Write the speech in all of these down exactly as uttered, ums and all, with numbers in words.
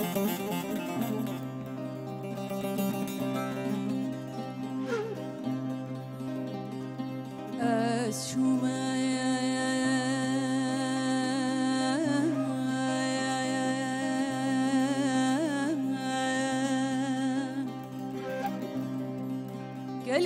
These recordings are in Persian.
از شومه قال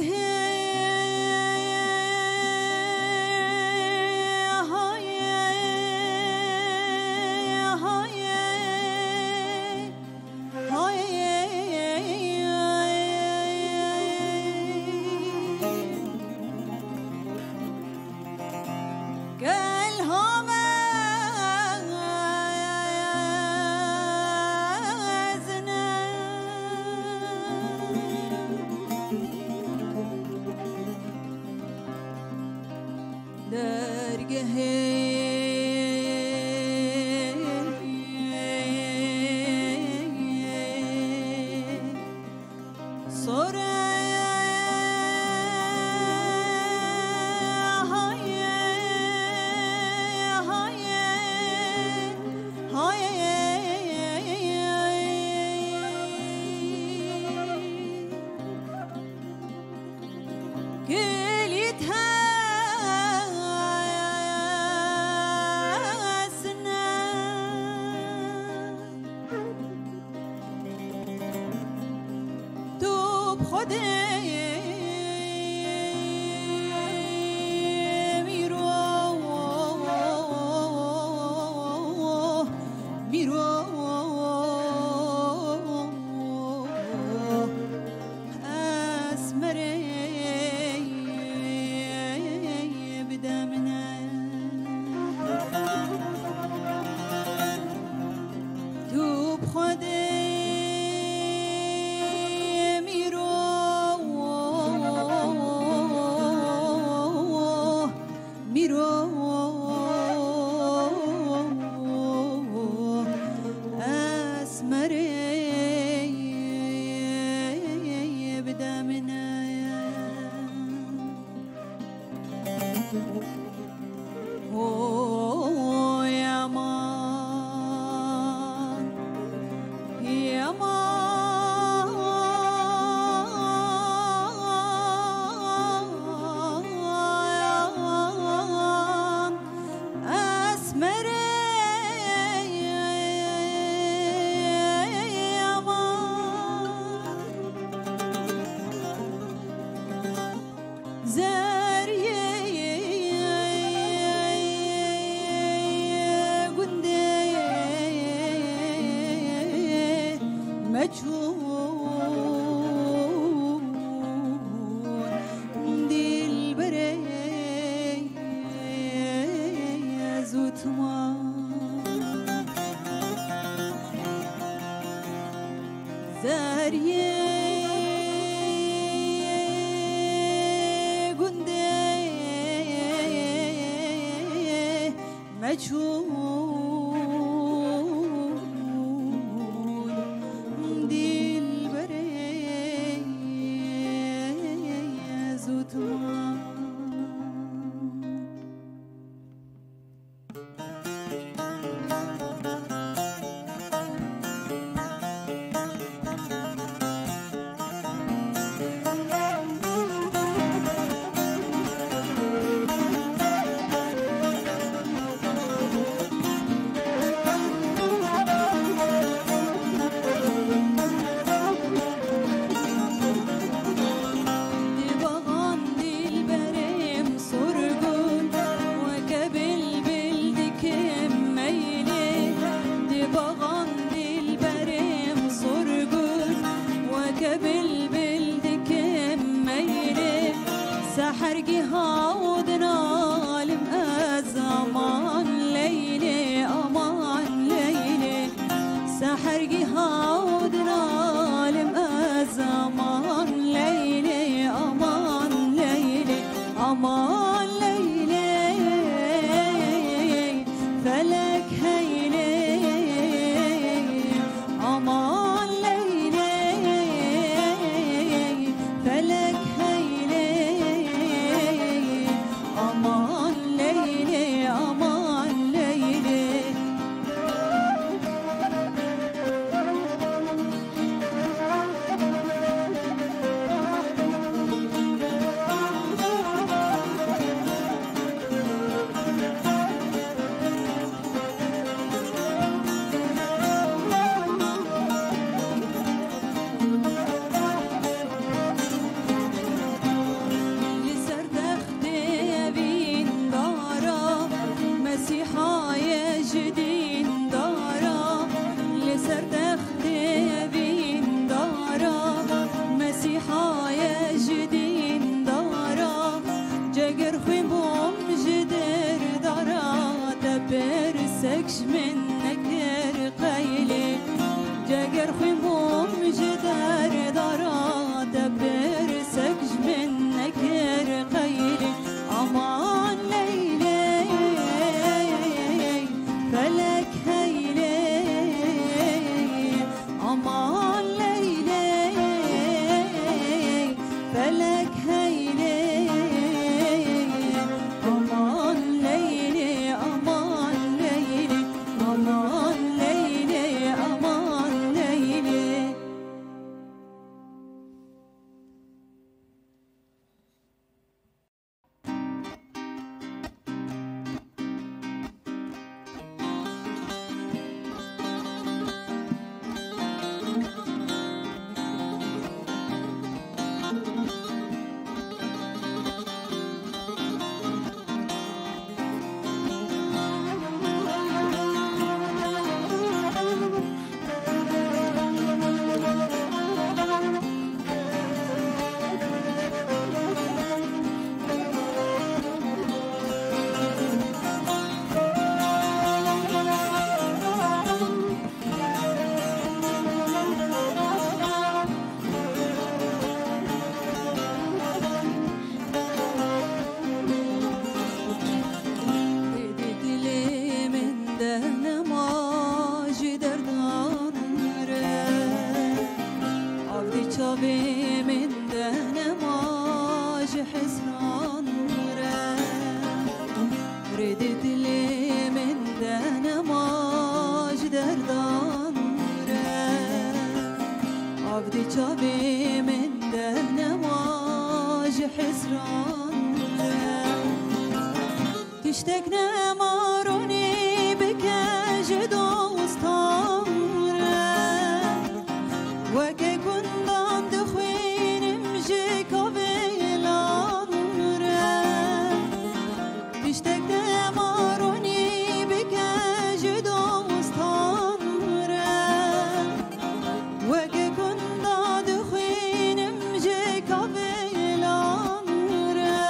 چاوی من دهنماش حسران را رد دلی من دهنماش دردان را عبد چاوی من دهنماش حسران را تشتک نمارونی بکش دوستان را وکه کندان دخوینم جکاویلان را تشتک نمارونی بکش دوستان را وکه کندان دخوینم جکاویلان را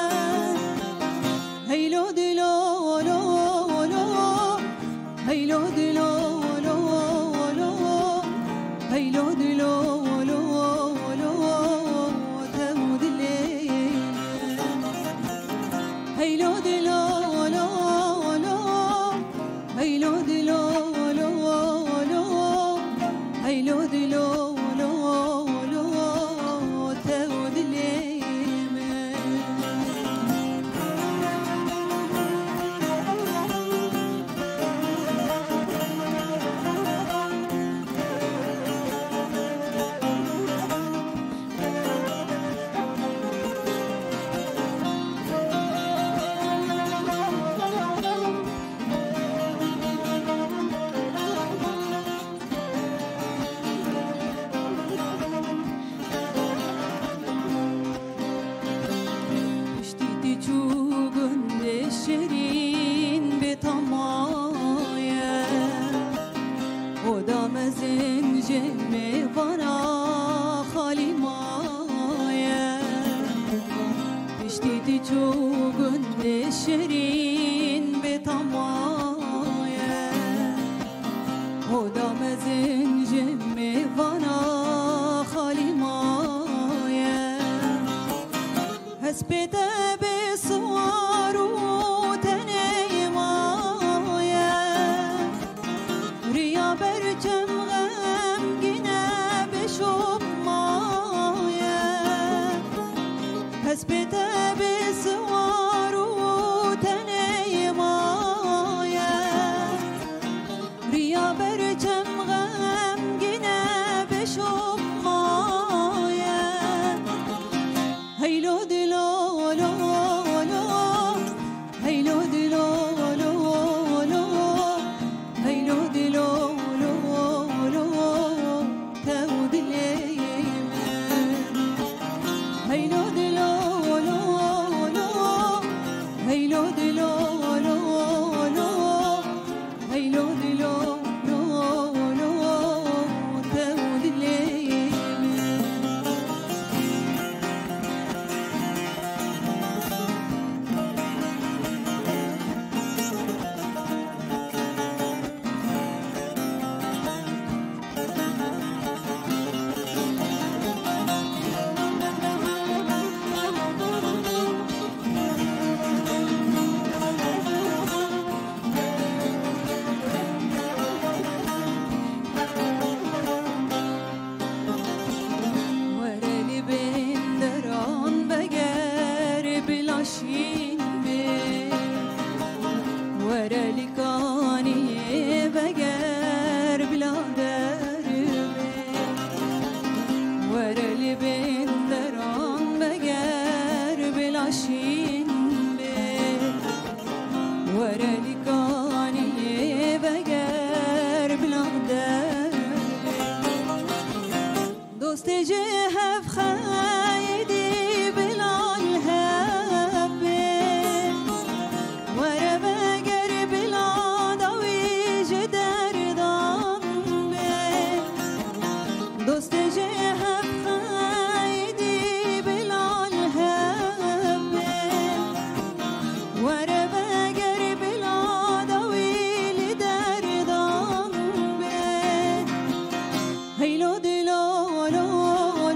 هیلو دلو هیلو دلو هیلو دلو تمود الليل هیلو دلو هیلو دلو هیلو دلو تمود الليل شیرین به تمایه خدام زنج میوانا خالی مایه پشتی تو گند شیرین به تمایه خدام زنج میوانا خالی مایه حسبت به سوارو برچم غمگینه بشوب مایه حسبت به سوار و تنه مایه ریا برچم غمگینه بشوب مایه هیلو دلو هیلو دلو هیلو دلو هیلو دلو هیلو دلو هیلو دلو تمود الليل شین به ورلی کانی بگر بلادر به ورلی بندران بگر بلاشین به ورلی کانی بگر بلادر دوست جهف خیدی بلال دوست جهب خیدی بلال هبه وره بگر بلاد ویل دردان به هیلو دلو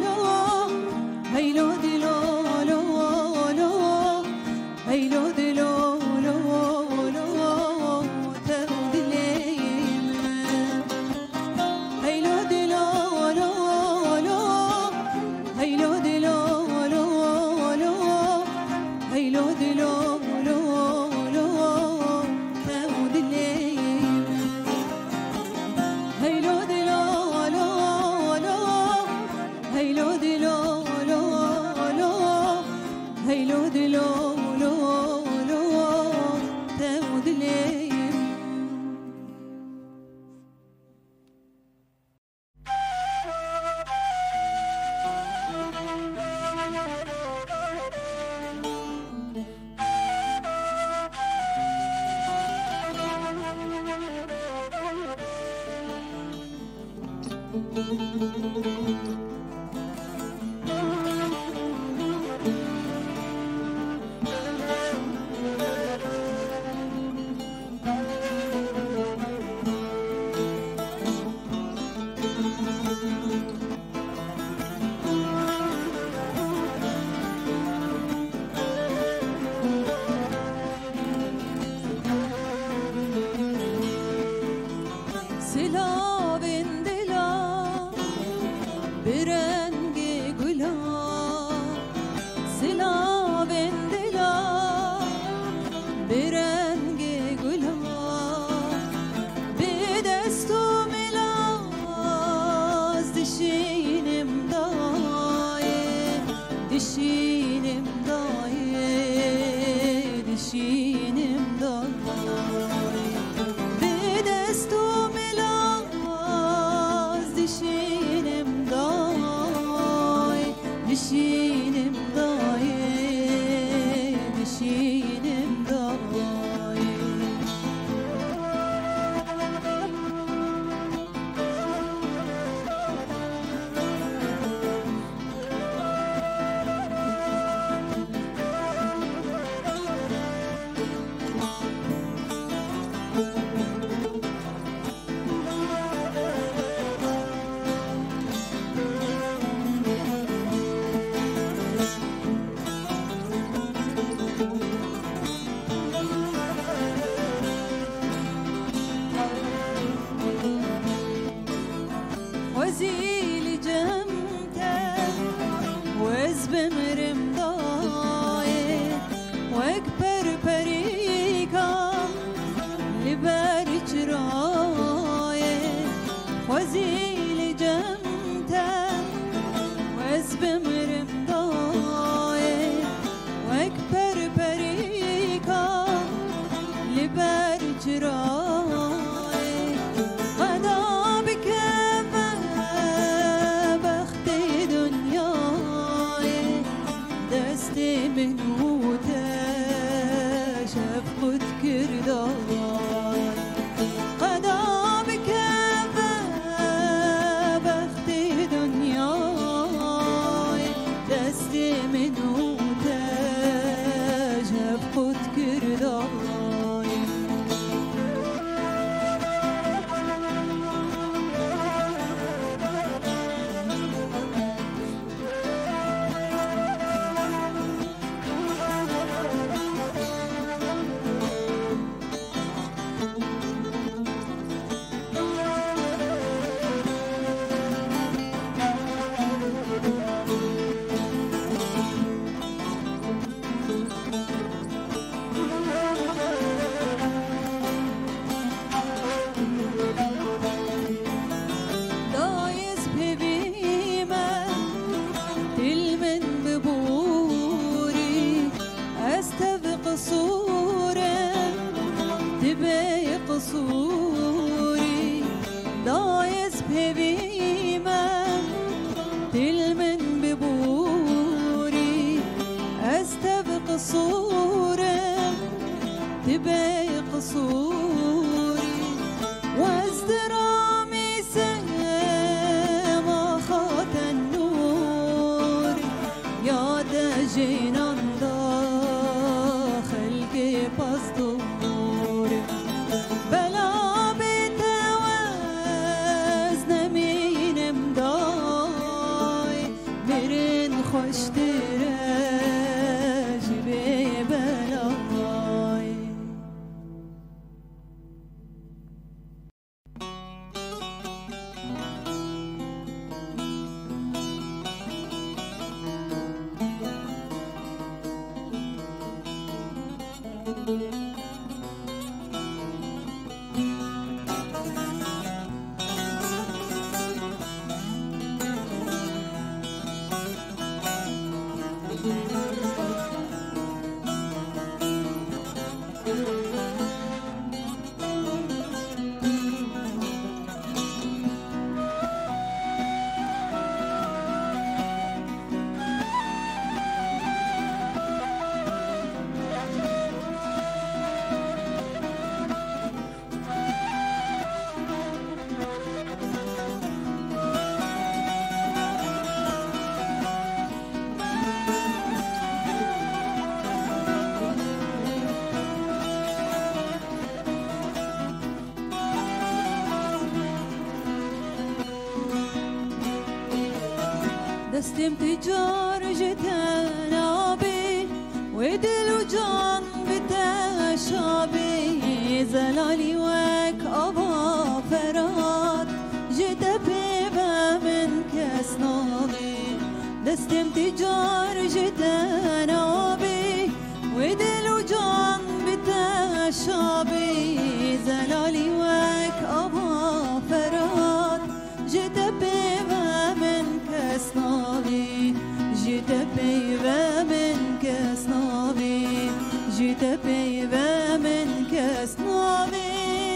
سلا بین دلا به رنگ گلا، سلا بین دلا به رنگ گلا، به دست و ملاز دشینم دایه، دشینم دایه، دشینم دایه، به دست و دشینم دای، دشینم دای، دشینم دای. وزيل جمته وز بمرم دايه واكبر بريكا لبارج رايه، وزيل جمته وز بمرم دايه واكبر بريكا لبارج رايه، غدا بك من وتا شفقت كرداي، قدا بكفى بختي دنياي، دستي من وتا شفقت كرداي. قصوري دايس بهبيمة دل من ببوري استبق صورة تبي قصوري وازدرامي سما خات النور يا دجينا داخل كي بصدور بلا بتواز نمينم داي برن خوش درج ببلاي. دستم تجار جتنابي ودل وجان بتشابي زلالي وك أبا فرات جت بيبا من كسنابي دستم تجار جتنابي ودل وجان بتشابي زلالي وك أبا فرات جت بيبا من كسنابي جت بيبا من كسنابي جت بيبا من كسنابي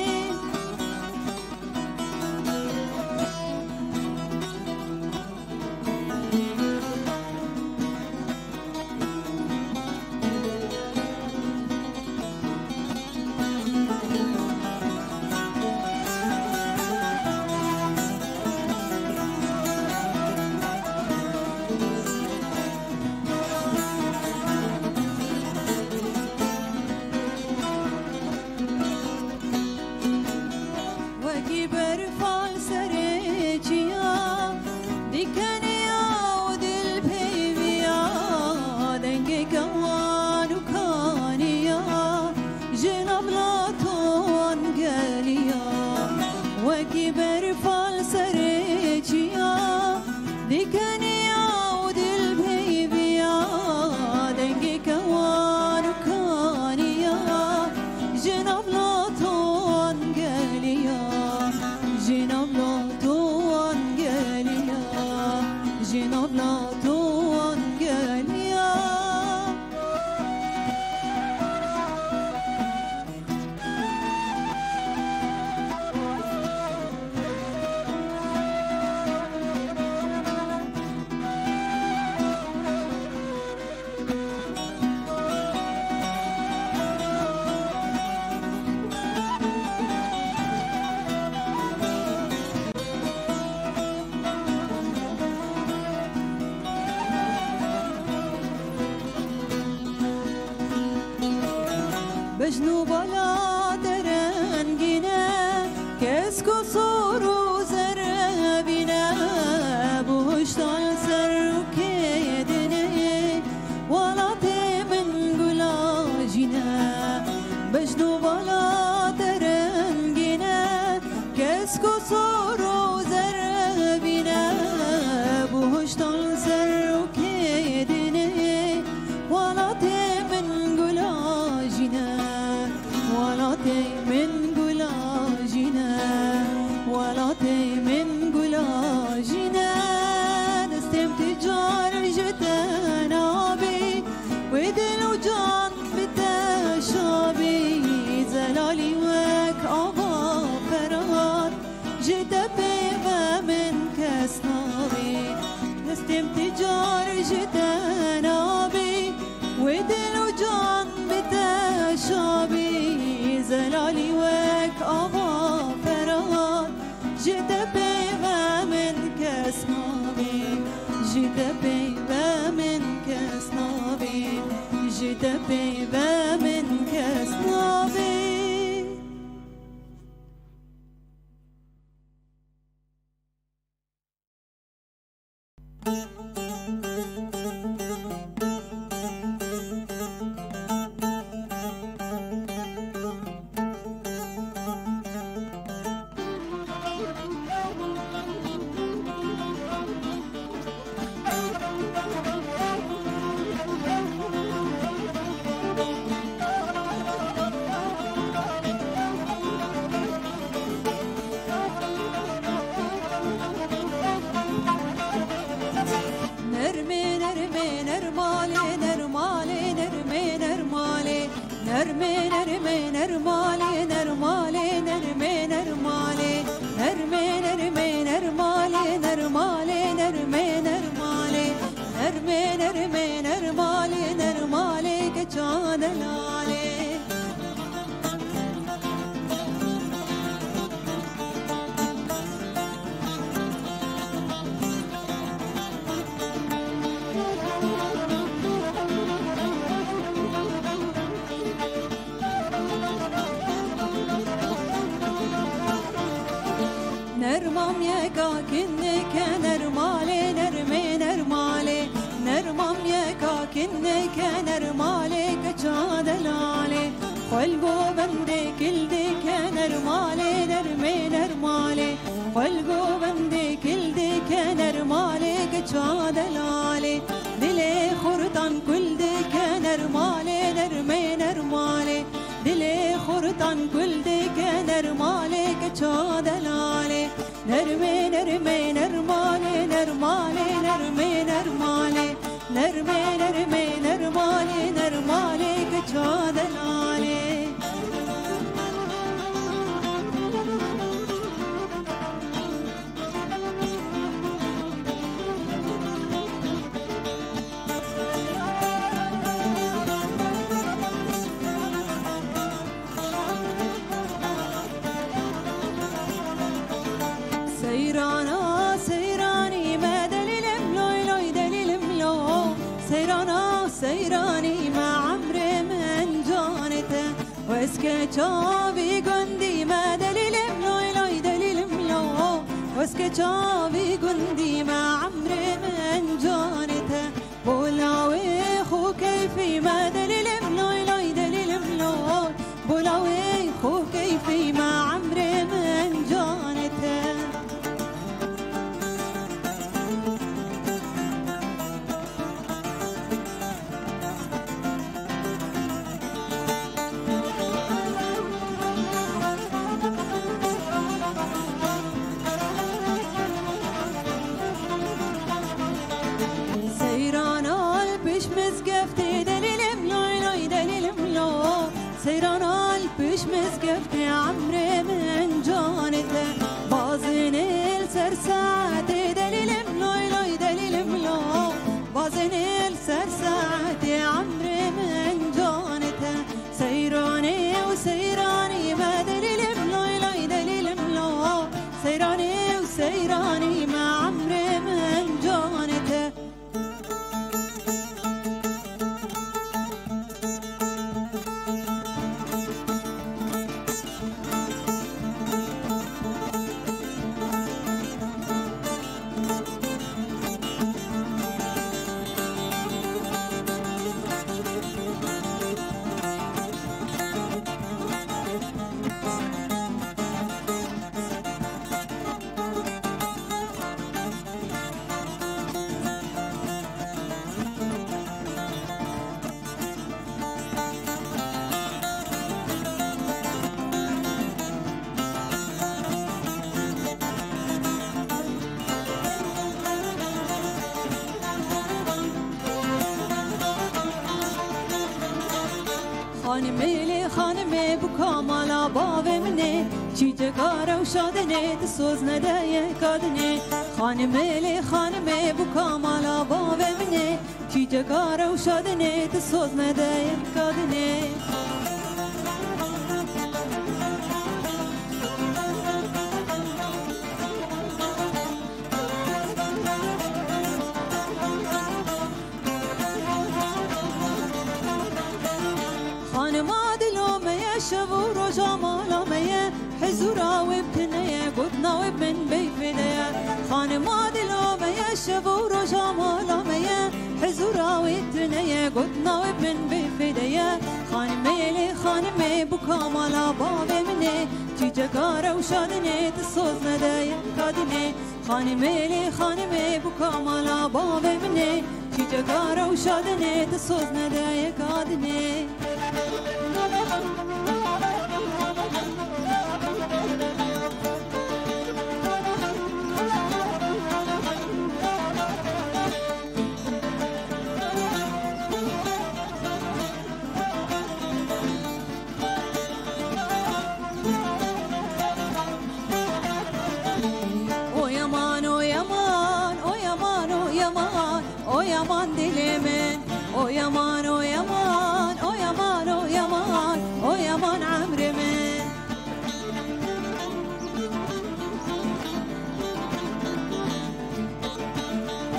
بجنوب لا درنگینه کسکو سورو زربینه بوشتان سر کدنه ولات من گلاجینه بجنوب لا درنگینه کسکو سورو زربینه بوشتان سر کدنه ولات من گلاجینه ولاتي من قلاجنا ولاتي من قلاجنا نستم تجار جتنابي ودل وجان بتشابي زلالي وك أبا فرات جت بيبا من كسنابي نستم تجار جتنابي ودل وجان بتشابي زلالي وك أبا فرات جت بيبا من كسنابي جت بيبا من كسنابي جت بيبا من كسنابي نرمام یکا کنده که نرماله نرمه نرماله نرمام یکا کنده که نرماله کچا دلاله خلقو بنده کلده که نرماله نرمه نرماله خلقو بنده کلده که نرماله کچا دلاله دل خورتان کلده که نرماله نرمه نرماله دل خورتان کلده که نرماله کچا دلاله نرمه نرمه نرماله نرماله نرمه نرماله نرمه نرمه نرماله نرماله کچا دلاله سيرانا سيراني ما دليلم لوي لوي دليلم لو سيرانا سيراني ما عمري من جانته واسكي شافي قندي ما دليلم لوي لوي دليلم لو واسكي شافي قندي ما عمري من جانته بولاوي خو كيفي ما دليلم لوي لوي دليلم لو بولاوي خو كيفي ما عمري من جانته سيرانا البش مسقفتي عمري من جانته بازن السرساتي دليل ملوي لوي دليل ملو بازن السرساتي عمري من جانته سيراني وسيراني ما دليل ملوي لوي دليل ملو سيراني وسيراني ما عمري من جانته خانمه لی خانمه بو کامالا باومنه چی جگاره و شادنه دسوز نده یکادنه خانمه لی خانمه بو کامالا باومنه چی جگاره و شادنه دسوز نده یکادنه شبو رجا مالا ميه حزورا وبتنيه قدنا وبمن بيفديه خانما دلو ميه شبو رجا مالا ميه حزورا وبتنيه قدنا وبمن بيفديه خانمي لي خانمي بكا مالا بابي مني تيجا كارا وشادني تصوز ندايا كادني خانمي لي خانمي بكا مالا بابي مني تيجا كارا وشادني تصوز ندايا كادني O yaman dilimin, o yaman, o yaman, o yaman, o yaman, o yaman amrimin.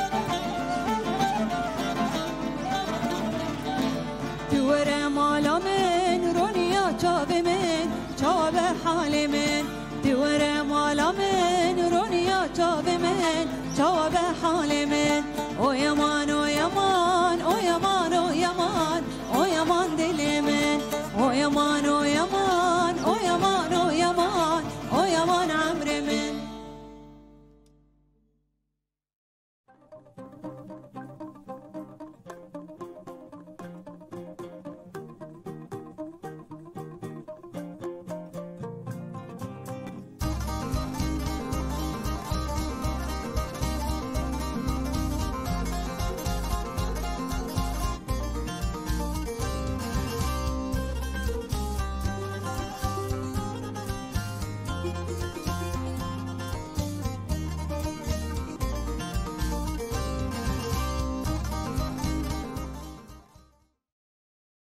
Tüvere malam